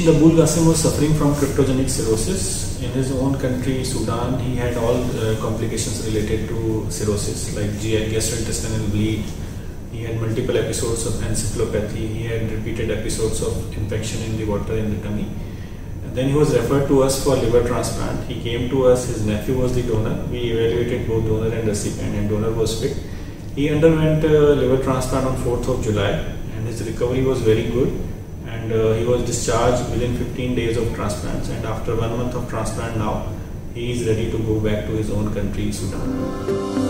Abul Qasim was suffering from cryptogenic cirrhosis. In his own country, Sudan, he had all complications related to cirrhosis like GI, gastrointestinal bleed. He had multiple episodes of encephalopathy. He had repeated episodes of infection in the water in the tummy. And then he was referred to us for liver transplant. He came to us, his nephew was the donor. We evaluated both donor and recipient, and donor was fit. He underwent liver transplant on 4th of July, and his recovery was very good. And he was discharged within 15 days of transplants, and after 1 month of transplant now, he is ready to go back to his own country, Sudan.